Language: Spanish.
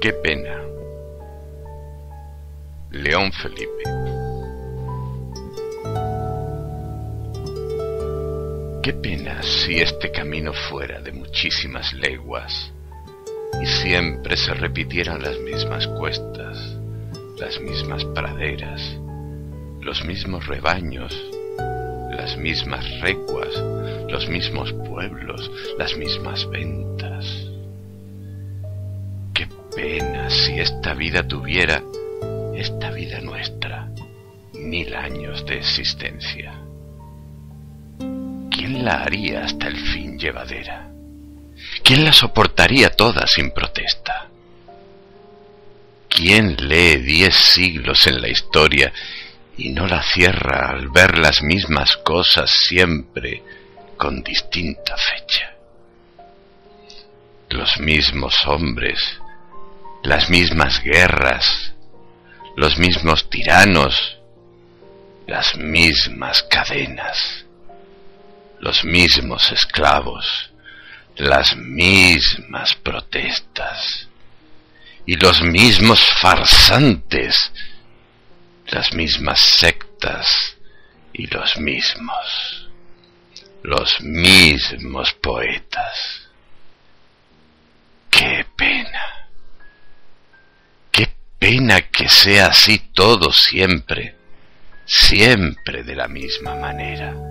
Qué pena. León Felipe. Qué pena si este camino fuera de muchísimas leguas y siempre se repitieran las mismas cuestas, las mismas praderas, los mismos rebaños, las mismas recuas, los mismos pueblos, las mismas ventas. Qué pena si esta vida tuviera, esta vida nuestra, 1000 años de existencia. ¿Quién la haría hasta el fin llevadera? ¿Quién la soportaría toda sin protesta? ¿Quién lee 10 siglos en la historia y no la cierra al ver las mismas cosas siempre con distinta fecha? Los mismos hombres, las mismas guerras, los mismos tiranos, las mismas cadenas, los mismos esclavos, las mismas protestas y los mismos farsantes, las mismas sectas y los mismos poetas. ¡Qué pena! ¡Qué pena que sea así todo siempre, siempre de la misma manera!